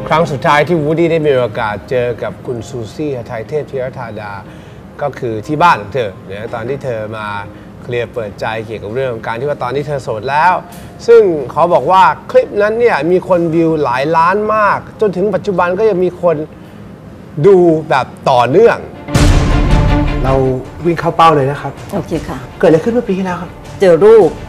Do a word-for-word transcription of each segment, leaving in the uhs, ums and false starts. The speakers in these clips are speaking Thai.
ครั้งสุดท้ายที่วูดดี้ได้มีโอกาสเจอกับคุณซูซี่หทัยเทพธีรธาดาก็คือที่บ้านของเธอเนี่ยตอนที่เธอมาเคลียร์เปิดใจเกี่ยวกับเรื่องของการที่ว่าตอนนี้เธอโสดแล้วซึ่งเขาบอกว่าคลิปนั้นเนี่ยมีคนวิวหลายล้านมากจนถึงปัจจุบันก็ยังมีคนดูแบบต่อเนื่องเราวิ่งเข้าเป้าเลยนะครับโอเคค่ะเกิดอะไรขึ้นเมื่อปีที่แล้วครับเจอรูป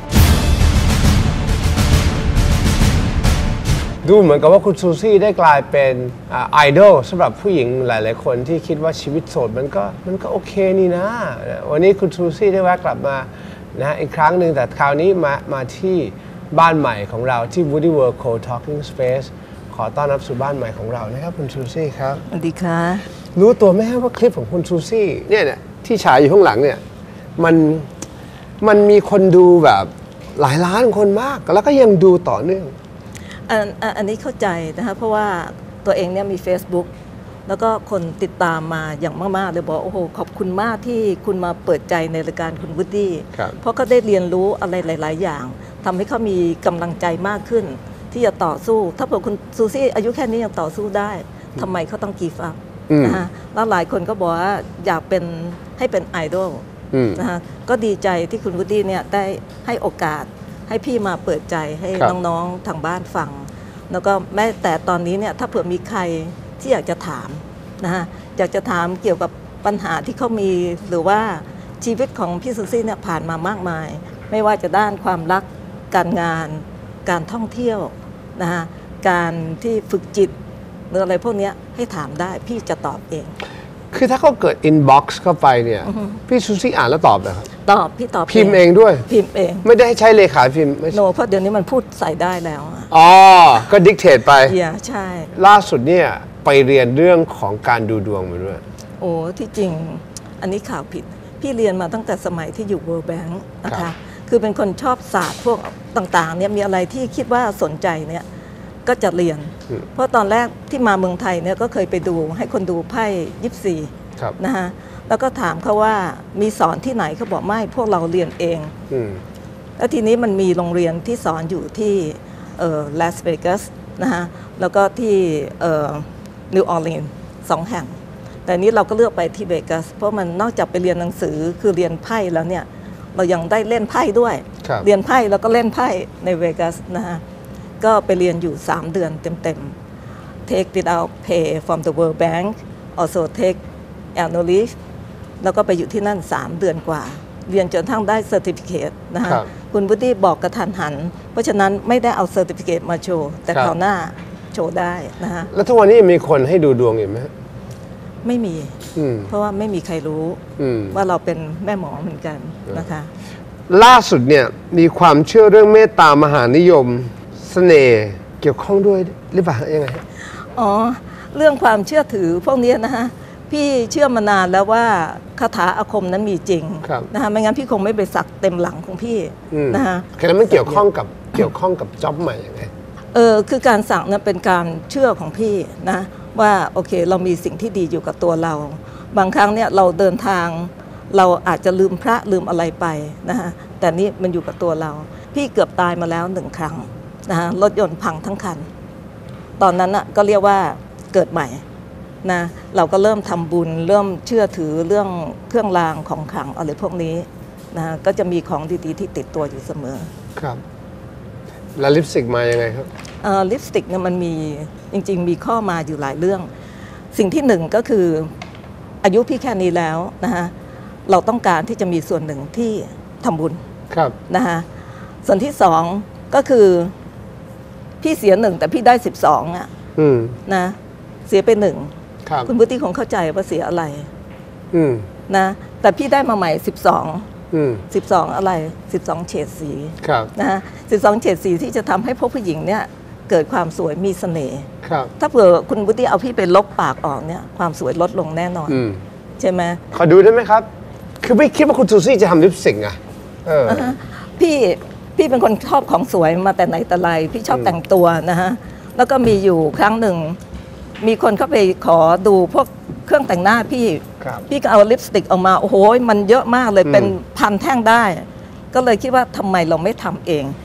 ดูเหมือนกับว่าคุณซูซี่ได้กลายเป็นไอดอลสำหรับผู้หญิงหลายๆคนที่คิดว่าชีวิตโสดมันก็มันก็โอเคนี่นะวันนี้คุณซูซี่ได้แวะกลับมานะอีกครั้งหนึ่งแต่คราวนี้มามาที่บ้านใหม่ของเราที่ Woody World Co-Talking Space ขอต้อนรับสู่บ้านใหม่ของเรานะครับคุณซูซี่ครับสวัสดีค่ะรู้ตัวไหมครับว่าคลิปของคุณซูซี่เนี่ยเนี่ยที่ฉายอยู่ข้างหลังเนี่ยมันมันมีคนดูแบบหลายล้านคนมากแล้วก็ยังดูต่อเนื่องอันอันนี้เข้าใจนะคะเพราะว่าตัวเองเนี่ยมี Facebook แล้วก็คนติดตามมาอย่างมากๆเลยบอกโอ้โหขอบคุณมากที่คุณมาเปิดใจในรายการคุณวูดดี้เพราะก็ได้เรียนรู้อะไรหลายๆอย่างทำให้เขามีกำลังใจมากขึ้นที่จะต่อสู้ถ้าเผื่อคุณซูซี่อายุแค่นี้ยังต่อสู้ได้ทำไมเขาต้องกีฟอัพนะคะแล้วหลายคนก็บอกว่าอยากเป็นให้เป็นไอดอลนะคะก็ดีใจที่คุณวูดดี้เนี่ยได้ให้โอกาสให้พี่มาเปิดใจให้น้องๆทางบ้านฟังแล้วก็แม้แต่ตอนนี้เนี่ยถ้าเผื่อมีใครที่อยากจะถามนะฮะอยากจะถามเกี่ยวกับปัญหาที่เขามีหรือว่าชีวิตของพี่ซูซี่เนี่ยผ่านมามากมายไม่ว่าจะด้านความรักการงานการท่องเที่ยวนะฮะการที่ฝึกจิตหรืออะไรพวกนี้ให้ถามได้พี่จะตอบเองคือถ้าเขาเกิดอินบ็อกซ์เข้าไปเนี่ยพี่ซูซี่อ่านแล้วตอบเลยครับตอบพี่ตอบพิมพ์เองด้วยพิมพ์เองไม่ได้ให้ใช้เลขาพิมพ์โนเพราะเดี๋ยวนี้มันพูดใส่ได้แล้วอ๋อก็ดิกเทตไปอย่าใช่ล่าสุดเนี่ยไปเรียนเรื่องของการดูดวงมาด้วยโอ้ที่จริงอันนี้ข่าวผิดพี่เรียนมาตั้งแต่สมัยที่อยู่ World Bank นะคะคือเป็นคนชอบศาสตร์พวกต่างๆเนี่ยมีอะไรที่คิดว่าสนใจเนี่ยก็จะเรียนเพราะตอนแรกที่มาเมืองไทยเนี่ยก็เคยไปดูให้คนดูไพ่ยิปซีนะฮะแล้วก็ถามเขาว่ามีสอนที่ไหนเขาบอกไม่พวกเราเรียนเองแล้วทีนี้มันมีโรงเรียนที่สอนอยู่ที่ลาสเวกัสนะฮะแล้วก็ที่นิวออร์ลีนส์สองแห่งแต่นี้เราก็เลือกไปที่เวกัสเพราะมันนอกจากไปเรียนหนังสือคือเรียนไพ่แล้วเนี่ยเรายังได้เล่นไพ่ด้วยเรียนไพ่แล้วก็เล่นไพ่ในเวกัสนะฮะก็ไปเรียนอยู่สามเดือนเต็มๆ take without pay from the World Bank also take annual leave แล้วก็ไปอยู่ที่นั่นสามเดือนกว่าเรียนจนทั้งได้ certificate นะฮะคุณวูดดี้บอกกระทันหันเพราะฉะนั้นไม่ได้เอา certificate มาโชว์แต่คราวหน้าโชว์ได้นะฮะแล้วทุกวันนี้มีคนให้ดูดวงอยู่ไหมไม่มีเพราะว่าไม่มีใครรู้ว่าเราเป็นแม่หมอเหมือนกันนะคะล่าสุดเนี่ยมีความเชื่อเรื่องเมตตามหานิยมเสน่ห์เกี่ยวข้องด้วยหรือเปล่ายังไงอ๋อเรื่องความเชื่อถือพวกนี้นะฮะพี่เชื่อมานานแล้วว่าคาถาอาคมนั้นมีจริงนะคะไม่งั้นพี่คงไม่ไปสักเต็มหลังของพี่นะคะแค่นั้นมันเกี่ยวข้องกับเกี่ยวข้องกับจ็อบใหม่ยังไงเออคือการสักนั้นเป็นการเชื่อของพี่นะว่าโอเคเรามีสิ่งที่ดีอยู่กับตัวเราบางครั้งเนี่ยเราเดินทางเราอาจจะลืมพระลืมอะไรไปนะฮะแต่นี่มันอยู่กับตัวเราพี่เกือบตายมาแล้วหนึ่งครั้งนะฮะรถยนต์พังทั้งคันตอนนั้นน่ะก็เรียกว่าเกิดใหม่นะเราก็เริ่มทำบุญเริ่มเชื่อถือเรื่องเครื่องรางของขลังอะไรพวกนี้นะก็จะมีของดีๆที่ติดตัวอยู่เสมอครับแล้วลิปสติกมายังไงครับลิปสติกเนี่ยมันมีจริงๆมีข้อมาอยู่หลายเรื่องสิ่งที่หนึ่งก็คืออายุพี่แค่นี้แล้วนะฮะเราต้องการที่จะมีส่วนหนึ่งที่ทำบุญนะฮะส่วนที่สองก็คือพี่เสียหนึ่งแต่พี่ได้สิบสองอ่ะนะเสียไปหนึ่งคุณพุทธิคงเข้าใจว่าเสียอะไรนะแต่พี่ได้มาใหม่สิบสองสิบสองอะไรสิบสองเฉดสีนะฮะสิบสองเฉดสีที่จะทำให้พวกผู้หญิงเนี่ยเกิดความสวยมีเสน่ห์ถ้าเผื่อคุณพุทธิเอาพี่ไปลบปากออกเนี่ยความสวยลดลงแน่นอนใช่ไหมขอดูได้ไหมครับคือไม่คิดว่าคุณซูซี่จะทำลิปสติกอ่ะพี่พี่เป็นคนชอบของสวยมาแต่ไหนแต่ไรพี่ชอบแต่งตัวนะฮะแล้วก็มีอยู่ครั้งหนึ่งมีคนเข้าไปขอดูพวกเครื่องแต่งหน้าพี่พี่ก็เอาลิปสติกออกมาโอ้โหมันเยอะมากเลยเป็นพันแท่งได้ก็เลยคิดว่าทำไมเราไม่ทำเอง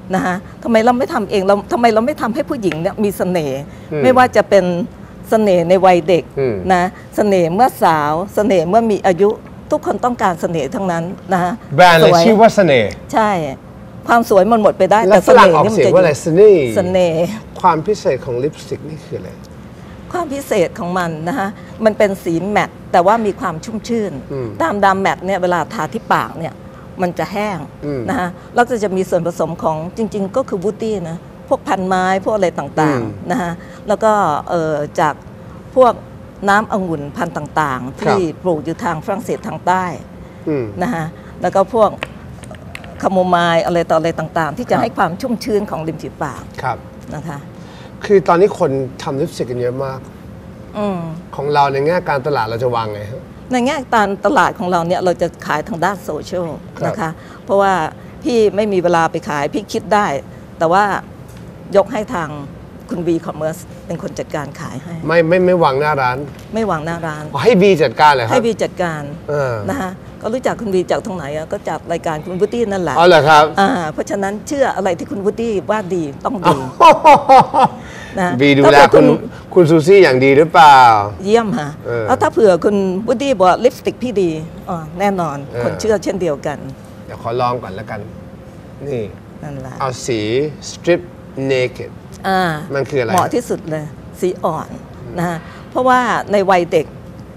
นะฮะทำไมเราไม่ทำเองเราทำไมเราไม่ทำให้ผู้หญิงเนี่ยมีเสน่ห์อืมไม่ว่าจะเป็นเสน่ห์ในวัยเด็กอืมนะเสน่ห์เมื่อสาวเสน่ห์เมื่อมีอายุทุกคนต้องการเสน่ห์ทั้งนั้นนะฮะแบรนด์เลยสวยชื่อว่าเสน่ห์ใช่ ความสวยมันหมดไปได้แล้แต่วเสฝรั่งน่ห์ออกนี่มันเสียงจะว่าอะไรเสน่ห์เสน่ห์ความพิเศษของลิปสติกนี่คืออะไรความพิเศษของมันนะฮะมันเป็นสีแมตต์แต่ว่ามีความชุ่มชื่นอืมตามดำแมตต์เนี่ยเวลาทาที่ปากเนี่ยมันจะแห้งอืมนะฮะแล้วก็จะมีส่วนผสมของจริง ๆ ก็คือบูตี้นะพวกพันไม้พวกอะไรต่างอืมๆนะฮะแล้วก็เอ่อจากพวกน้ำองุ่นพันธุ์ต่างๆ ที่ปลูกอยู่ทางฝรั่งเศสทางใต้อืมนะฮะแล้วก็พวกคาโมไมล์อะไรต่ออะไรต่างๆ ที่จะครับให้ความชุ่มชื้นของริมฝีปากครับนะคะคือตอนนี้คนทำลิปสติกกันเยอะมากอืมของเราในแง่การตลาดเราจะวางไงฮะในแง่การตลาดของเราเนี่ยเราจะขายทางด้านโซเชียลครับนะคะ เพราะว่าพี่ไม่มีเวลาไปขายพี่คิดได้ แต่ว่ายกให้ทางคุณวีคอมเมอร์สเป็นคนจัดการขายให้ไม่ไม่ไม่วางหน้าร้านไม่วางหน้าร้านอ๋อให้บีจัดการเหรอครับให้วีจัดการเออนะคะก็รู้จักคุณวีจากตรงไหนอะก็จากรายการคุณวุฒินั่นแหละอ๋อเหรอครับอ่าเพราะฉะนั้นเชื่ออะไรที่คุณวุฒิว่าดีต้องดี นะบีดูถ้าแลเผื่อคุณคุณซูซี่อย่างดีหรือเปล่าเยี่ยมค่ะเออแล้วถ้าเผื่อคุณวุฒิบอกว่าลิปสติกพี่ดีอ๋อแน่นอนเออคนเชื่อเช่นเดียวกันเดี๋ยวขอลองก่อนแล้วกัน นี่นั่นแหละเอาสี strip naked อ่ามันคืออะไรเหมาะที่สุดเลย สีอ่อนนะฮะเพราะว่าในวัยเด็ก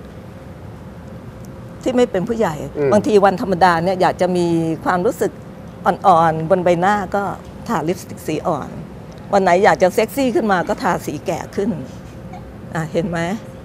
ที่ไม่เป็นผู้ใหญ่อืมบางทีวันธรรมดาเนี่ยอยากจะมีความรู้สึกอ่อนๆ บนใบหน้าก็ทาลิปสติกสีอ่อน วันไหนอยากจะเซ็กซี่ขึ้นมาก็ทาสีแก่ขึ้นอ่ะเห็นไหม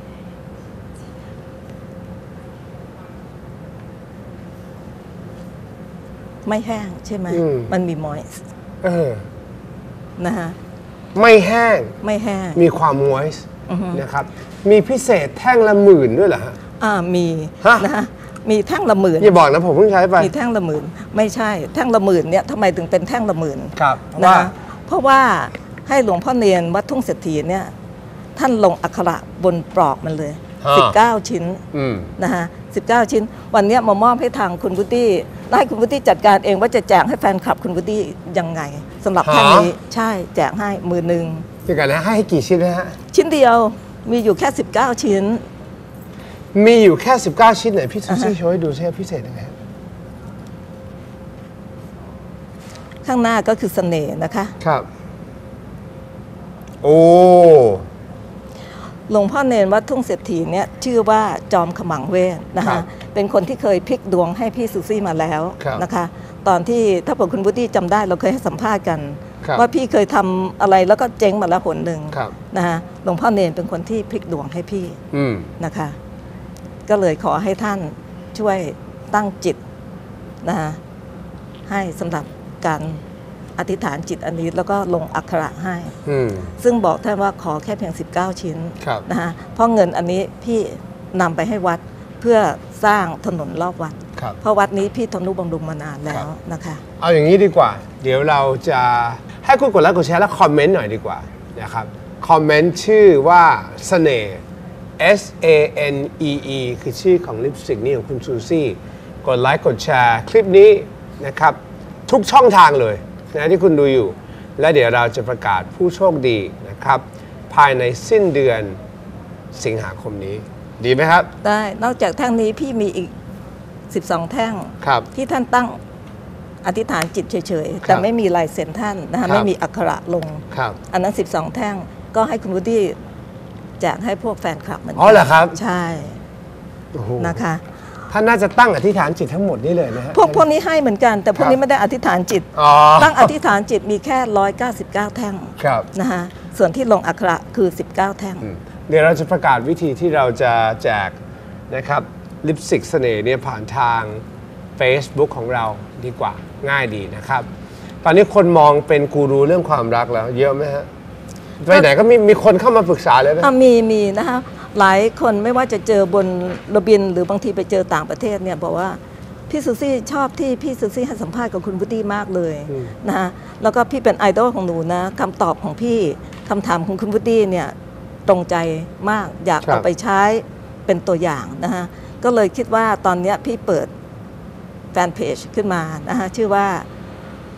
ไม่แห้งใช่ไหมอืมมันมีมอยส์เออนะฮะไม่แห้งไม่แห้งมีความ moist อือฮึนะครับ มีพิเศษแท่งละหมื่นด้วยเหรอฮะอ่ามีฮะนะฮะมีแท่งละหมื่นอย่าบอกนะผมเพิ่งใช้ไปมีแท่งละหมื่นไม่ใช่ แท่งละหมื่นเนี่ยทำไมถึงเป็นแท่งละหมื่นครับเพราะนะว่าคะเพราะว่าให้หลวงพ่อเนียนวัดทุ่งเศรษฐีเนี่ยท่านลงอักขระบนปลอกมันเลยฮะสิบเก้า ชิ้นอืมนะฮะสิบเก้า ชิ้น วันเนี้ยมามอบให้ทางคุณวุฒิให้คุณวุฒิจัดการเองว่าจะแจกให้แฟนคลับคุณวุฒิยังไงสำหรับแท่งนี้ใช่แจกให้มือหนึ่งเดี๋ยวกันนะให้กี่ชิ้นนะฮะชิ้นเดียวมีอยู่แค่ สิบเก้า ชิ้นมีอยู่แค่ สิบเก้า ชิ้นไหนพี่ซูซี่อ่าฮะโชว์ให้ดูซิว่าพิเศษยังไงฮะข้างหน้าก็คือเสน่ห์นะคะครับ โอ้หลวงพ่อเนรวัดทุ่งเศรษฐีเนี่ยชื่อว่าจอมขมังเวทนะครัคะบเป็นคนที่เคยพลิกดวงให้พี่ซูซี่มาแล้วครับนะคะ ตอนที่ถ้าเผื่อคุณวุฒิจำได้เราเคยให้สัมภาษณ์กันครับว่าพี่เคยทำอะไรแล้วก็เจ๊งมาแล้วหนหนึ่งครับนะคะหลวงพ่อเนรเป็นคนที่พลิกดวงให้พี่อืมนะคะ ก็เลยขอให้ท่านช่วยตั้งจิตนะคะให้สำหรับการอธิษฐานจิตอันนี้แล้วก็ลงอักขระให้อืมซึ่งบอกท่านว่าขอแค่เพียง สิบเก้า ชิ้นครับนะฮะเพราะเงินอันนี้พี่นำไปให้วัดเพื่อสร้างถนนรอบวัดครับเพราะวัดนี้พี่ทำนุบำรุงมานานแล้ครัวบนะคะเอาอย่างนี้ดีกว่า เดี๋ยวเราจะให้คุณกดไลค์กดแชร์และคอมเมนต์หน่อยดีกว่านะครับ คอมเมนต์ชื่อว่าเสน่ห์ S A N E E คือชื่อของลิปสติกนี้ของคุณซูซี่ กดไลค์กดแชร์คลิปนี้นะครับ ทุกช่องทางเลยนะที่คุณดูอยู่ และเดี๋ยวเราจะประกาศผู้โชคดีนะครับ ภายในสิ้นเดือนสิงหาคมนี้ ดีไหมครับได้นอกจากแท่งนี้พี่มีอีก สิบสอง แท่งครับที่ท่านตั้งอธิษฐานจิตเฉยๆ แต่ไม่มีลายเซ็นท่านนะครัคะบไม่มีอักขระลงครับอันนั้น สิบสอง แท่งก็ให้คุณวุฒิแจกให้พวกแฟนคลับเหมือนกัอ๋อเหรอครับใช่โอ้โหนะคะท่านน่าจะตั้งอธิษฐานจิตทั้งหมดนี้เลยนะฮะพวกพวกนี้ให้เหมือนกัน แต่พวกครับนี้ไม่ได้อธิษฐานจิตอ๋อตั้งอธิษฐานจิตมีแค่หนึ่งร้อยเก้าสิบเก้า แท่งครับนะฮะส่วนที่ลงอักขระคือ สิบเก้า แท่งอืมเดี๋ยวเราจะประกาศวิธีที่เราจะแจกนะครับลิปสติกเสน่ห์เนี่ยผ่านทาง Facebook ของเราดีกว่าง่ายดีนะครับ ตอนนี้คนมองเป็นกูรูเรื่องความรักแล้ว เยอะไหมฮะไปไหนก็มีมีคนเข้ามาปรึกษาเลยไหมอ่ะมีมีนะคะหลายคนไม่ว่าจะเจอบนระบินหรือบางทีไปเจอต่างประเทศเนี่ยบอกว่าพี่ซูซี่ชอบที่พี่ซูซี่ให้สัมภาษณ์กับคุณวุฒิมากเลยนะคะแล้วก็พี่เป็นไอดอลของหนูนะคำตอบของพี่คำถามของคุณวุฒิเนี่ยตรงใจมากอยากเอาไปใช้เป็นตัวอย่างนะคะก็เลยคิดว่าตอนเนี้ยพี่เปิดแฟนเพจขึ้นมานะคะชื่อว่า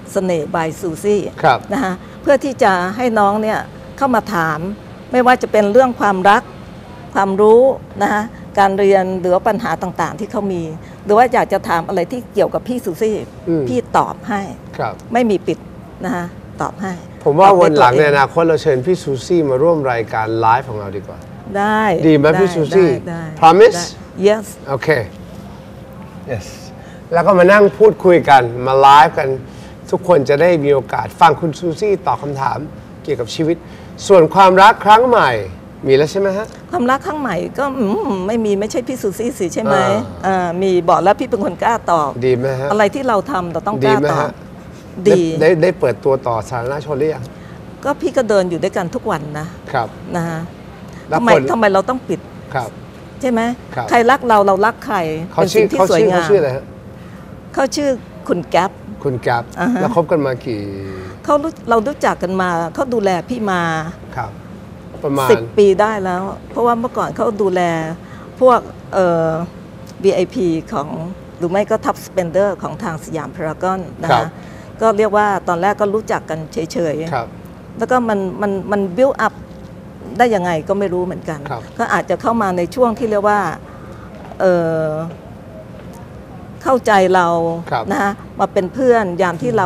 เสน่ห์บายซูซี่ครับนะคะเพื่อที่จะให้น้องเนี่ยเข้ามาถามไม่ว่าจะเป็นเรื่องความรักความรู้นะคะการเรียนหรือปัญหาต่างๆ ที่เขามี หรือว่าอยากจะถามอะไรที่เกี่ยวกับพี่ซูซี่พี่ตอบให้ครับไม่มีปิดนะคะตอบให้ผมว่าตอบวันหลังด้ในยตัวอนาคตเราเชิญพี่ซูซี่มาร่วมรายการไลฟ์ของเราดีกว่าได้ดีไหมด้พี่ซูซี่ได้ได้ Promise ได้ yes โอเค yes แล้วก็มานั่งพูดคุยกันมาไลฟ์กันทุกคนจะได้มีโอกาสฟังคุณซูซี่ตอบคำถามเกี่ยวกับชีวิต ส่วนความรักครั้งใหม่มีแล้วใช่ไหมฮะความรักครั้งใหม่ก็อืมไม่มีไม่ใช่พี่ซูซี่สิใช่ไหมอ่าอ่ามีบอกแล้วพี่เป็นคนกล้าตอบดีไหมฮะอะไรที่เราทำเราต้องกดีล้าไหมตอบฮะดีได้ได้เปิดตัวต่อสาธารณชนหรือยังก็พี่ก็เดินอยู่ด้วยกันทุกวันนะครับ นะฮะแล้วทำไมคนทำไมเราต้องปิดครับใช่ไหมครับใครรักเราเรารักใครเขาเป็นชื่สิ่องที่เขาสวยชื่องาเขามชื่ออะไรฮะเขาชื่อคุณแก๊ปคุณแก๊ปอ่าฮะแล้วคบกันมากี่เขารู้เรารู้จักกันมาเขาดูแลพี่มาครับ ประมาณสิบปีได้แล้ว เพราะว่าเมื่อก่อนเขาดูแลพวกเอ่อ วี ไอ พี ของหรือไม่ก็ทับสเปนเดอร์ของทางสยามพารากอนนะครับ คะก็เรียกว่าตอนแรกก็รู้จักกันเฉยครับๆ แล้วก็มันมันมันบิวอัพได้ยังไงก็ไม่รู้เหมือนกันครับก็อาจจะเข้ามาในช่วงที่เรียกว่าเอ่อเข้าใจเราครับนะฮะมาเป็นเพื่อนยามที่เรา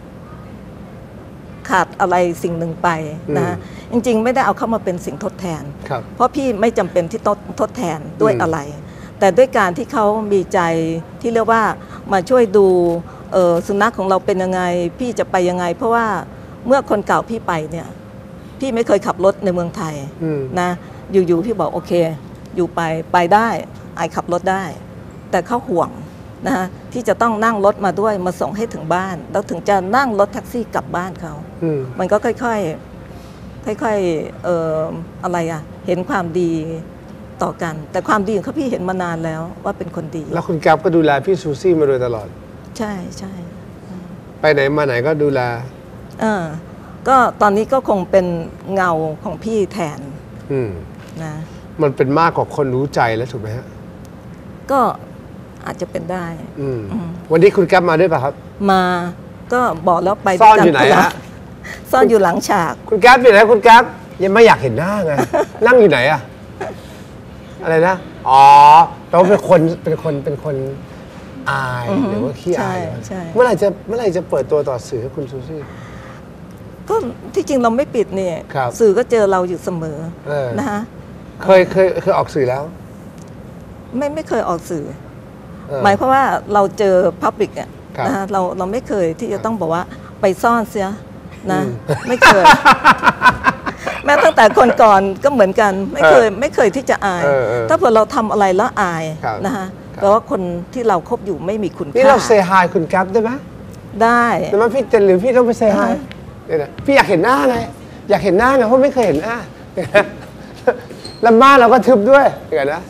ขาดอะไรสิ่งหนึ่งไปนะฮะจริงๆ ไม่ได้เอาเข้ามาเป็นสิ่งทดแทนครับเพราะพี่ไม่จำเป็นที่ต้องทดแทนด้วยอืมอะไร แต่ด้วยการที่เขามีใจที่เรียกว่ามาช่วยดูเอ่อสุนัขของเราเป็นยังไง พี่จะไปยังไง เพราะว่าเมื่อคนเก่าพี่ไปเนี่ยพี่ไม่เคยขับรถในเมืองไทยอืมนะอยู่ๆพี่บอกโอเค อยู่ไปไปได้ไอขับรถได้ แต่เขาห่วงนะฮะที่จะต้องนั่งรถมาด้วยมาส่งให้ถึงบ้าน แล้วถึงจะนั่งรถแท็กซี่กลับบ้านเขาอืมมันก็ค่อยๆ ค่อยๆ เอ่ออะไรอะเห็นความดีต่อกัน แต่ความดีของเขาพี่เห็นมานานแล้วว่าเป็นคนดีแล้วคุณแก๊ปก็ดูแลพี่ซูซี่มาโดยตลอดใช่ใช่ไปไหนมาไหนก็ดูแลเออก็ตอนนี้ก็คงเป็นเงาของพี่แทนอืมนะมันเป็นมากกว่าคนรู้ใจแล้วถูกไหมฮะก็อาจจะเป็นได้อืม วันนี้คุณแก๊ปมาด้วยป่ะครับมาก็บอกแล้วไปซ่อนด้วอยู่ไหนกัฮะซ่อนอยู่หลังฉากคุณแก๊ปอยู่ไหนคุณแก๊ปยังไม่อยากเห็นหน้าไง นั่งอยู่ไหนอะอะไรนะ อ๋อแปลว่าเป็นคนเป็นคนเป็นคนอายหรือว่าขี้อายใช่ใช่เมื่อไหร่จะเมื่อไหร่จะเปิดตัวต่อสื่อให้คุณซูซี่ก็ที่จริงเราไม่ปิดเนี่ยครับสื่อก็เจอเราอยู่เสมอเออนะคะเคยเคยเคยออกสื่อแล้วไม่ไม่เคยออกสื่อเออหมายเพราะว่าเราเจอพับลิกอ่ะครับนะคะเราเราไม่เคยที่จะต้องบอกว่าไปซ่อนเสียนะอืมไม่เคย แม้ตั้งแต่คนก่อนก็เหมือนกัน ไม่เคยไม่เคยที่จะอายเออเออถ้าเผื่อเราทำอะไรแล้วอายครับนะคะครับแปลว่าคนที่เราคบอยู่ไม่มีคุณนี่ค่าเราเซฮายคุณแก๊ปได้ไหมได้แต่ว่าพี่จะหรือพี่ต้องไปเซฮายอ่าฮะเนี่ยนะพี่อยากเห็นหน้าไงอยากเห็นหน้าไงเพราะไม่เคยเห็นหน้า แล้วบ้านเราก็ทึบด้วยเดี๋ยวนะ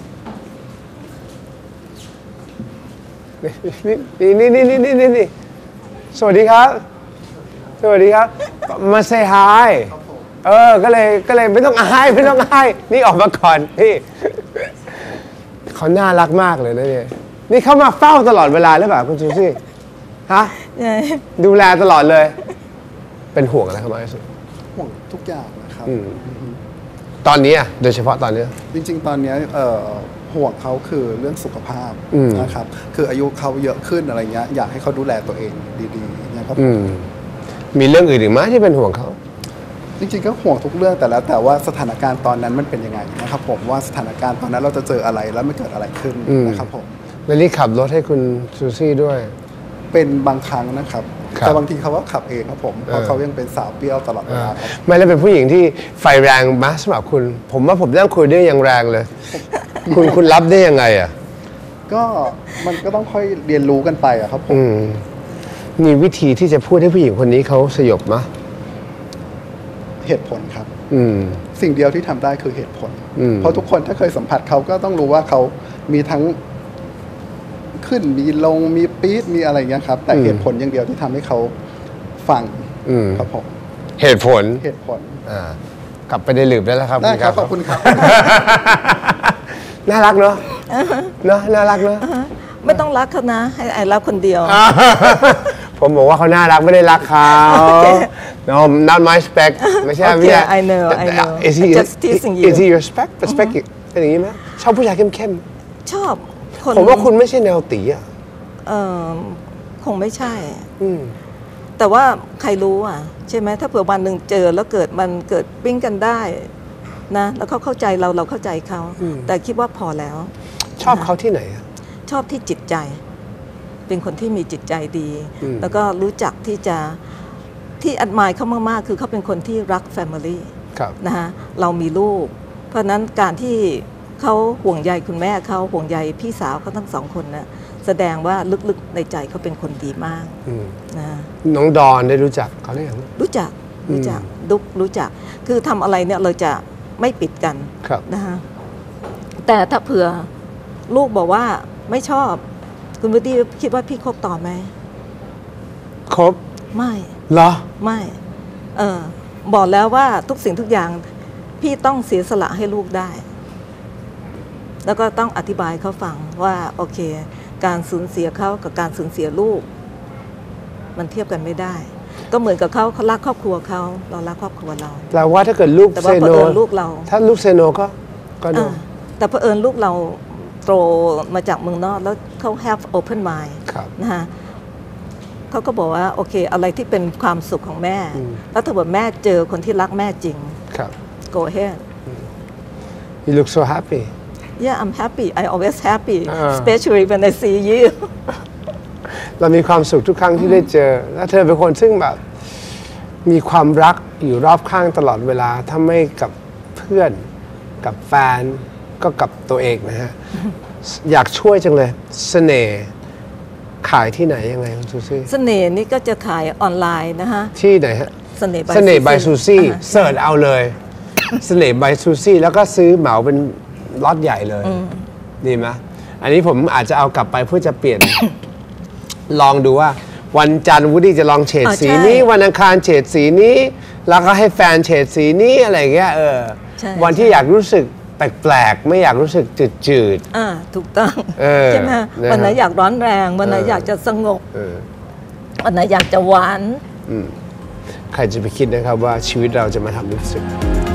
นี่นี่นี่นี่นี่นี่นี่สวัสดีครับ สวัสดีครับ มาเซฮายเออก็เลยก็เลยไม่ต้องอายไม่ต้องอายนี่ออกมาก่อนนี่เขาน่ารักมากเลยนะเนี่ยนี่เขามาเฝ้าตลอดเวลาหรือเปล่าคุณซูซี่ฮะใช่ดูแลตลอดเลย เป็นห่วงอะไรเขามากที่สุดห่วงทุกอย่างนะครับอืม ตอนนี้อะโดยเฉพาะตอนนี้จริงๆ ตอนเนี้ยเอ่อห่วงเขาคือเรื่องสุขภาพอืมนะครับ คืออายุเขาเยอะขึ้นอะไรเงี้ยอยากให้เขาดูแลตัวเองดีๆนะครับอืม มีเรื่องอื่นอีกไหมที่เป็นห่วงเขาจริงๆ ก็ห่วงทุกเรื่องแต่แล้วแต่ว่าสถานการณ์ตอนนั้นมันเป็นยังไงนะครับผมว่าสถานการณ์ตอนนั้นเราจะเจออะไรแล้วมันเกิดอะไรขึ้นอืมนะครับผมแล้วนี่ขับรถให้คุณซูซี่ด้วยเป็นบางครั้งนะครับครับแต่บางทีเขาก็ขับเองครับผมเพราะเออเขายังเป็นสาวเปรี้ยวตลอดเวลาครับไม่แล้วเป็นผู้หญิงที่ไฟแรงมากสำหรับคุณ ผมว่าผมนั่งคุยด้วยยังแรงเลย คุณคุณรับได้ยังไงอ่ะก็มันก็ต้องค่อยเรียนรู้กันไปอะครับผมอืม มีวิธีที่จะพูดให้ผู้หญิงคนนี้เขาสยบมะเหตุผลครับอืมสิ่งเดียวที่ทำได้คือเหตุผลอืมเพราะทุกคนถ้าเคยสัมผัสเขาก็ต้องรู้ว่าเขามีทั้งขึ้นมีลงมีปี๊ดมีอะไรเงี้ยครับ แต่เหตุผลอย่างเดียวที่ทำให้เขาฟังอืมครับผมเหตุผลเหตุผลอ่ากลับไปในหลืบได้แล้วครับได้ครับณขอบคุณครับน่ารักเนาะเนาะน่ารักเนาะไม่ต้องรักเขานะ ให้ไอรักคนเดียวผมบอกว่าเขาน่ารักไม่ได้รักเขา no not my spec ไม่ใช่ Okay, ไม่ใช่ I know, I know. is he Just teasing you. is he your spec spec เป็นอย่างนี้ไหมชอบผู้ชายเข้มชอบคนๆผมว่าคุณไม่ใช่แนวตีอ่ะเออคงไม่ใช่อืมแต่ว่าใครรู้อ่ะ ใช่ไหมถ้าเผื่อวันหนึ่งเจอแล้วเกิดมันเกิดปิ้งกันได้นะแล้วเขาเข้าใจเราเราเข้าใจเขาแต่คิดว่าพอแล้วชอบเขาที่ไหนอะชอบที่จิตใจ เป็นคนที่มีจิตใจดีอืมแล้วก็รู้จักที่จะที่อัดมายเขามากๆ คือเขาเป็นคนที่รักแฟมิลี่ครับนะฮะเรามีลูก เพราะฉะนั้นการที่เขาห่วงใยคุณแม่เขาห่วงใยพี่สาวเขาทั้งสองคนนะแสดงว่าลึกๆในใจเขาเป็นคนดีมากอืมนะน้องดอนได้รู้จักเขาได้ยังรู้จักรู้จักดุกรู้จัก คือทำอะไรเนี่ยเราจะไม่ปิดกันครับนะฮะแต่ถ้าเผื่อลูกบอกว่าไม่ชอบ คุณวุฒิคิดว่าพี่คบต่อไหมครบไม่เหรอไม่เออบอกแล้วว่าทุกสิ่งทุกอย่างพี่ต้องเสียสละให้ลูกได้ แล้วก็ต้องอธิบายเขาฟังว่าโอเค การสูญเสียเขากับการสูญเสียลูก มันเทียบกันไม่ได้ ก็เหมือนกับเขาเขารักครอบครัวเขาเรารักครอบครัวเราแปลว่าถ้าเกิดลูกแต่เซว่าเผโนอิญลูกเราถ้าลูกเซโนก็ก็โดอ่าน แต่เผอิญลูกเราโตมาจากเมืองนอกแล้วเขา have open mind ครับนะฮะเขาก็บอกว่าโอเค อะไรที่เป็นความสุขของแม่อืมแล้วถ้าเกิดแม่เจอคนที่รักแม่จริงครับ go ahead you look so happy yeah I'm happy I always happy อ่า especially when I see you เรามีความสุขทุกครั้งที่ได้เจอ แล้วเธอเป็นคนซึ่งแบบ มีความรักอยู่รอบข้างตลอดเวลา ถ้าไม่กับเพื่อนกับแฟนก็กับตัวเองนะฮะ อยากช่วยจังเลย เสน่ห์ขายที่ไหนยังไงคุณซูซี่เสน่ห์นี่ก็จะขายออนไลน์นะฮะที่ไหนฮะเสน่ห์ by เสน่ห์บายซู Susie ซี่อ่าเสิร์ชเอาเลย เสน่ห์บายซูซี่แล้วก็ซื้อเหมาเป็นล็อตใหญ่เลย ดีไหมอันนี้ผมอาจจะเอากลับไปเพื่อจะเปลี่ยน ลองดูว่า วันจันทร์วูดดี้จะลองเฉดอ่าสีใช่นี้ วันอังคารเฉดสีนี้ แล้วก็ให้แฟนเฉดสีนี้อะไรอย่างเงี้ยเออใช่วันที่อยากรู้สึกแปลกๆ ไม่อยากรู้สึกจืดอ่าถูกต้องเออใช่ไหมนะฮะวันไหนอยากร้อนแรง วันไหนเอออยากจะสงบๆเออวันไหนอยากจะหวานใครจะไปคิดนะครับว่าชีวิตเราจะมาทำรู้สึก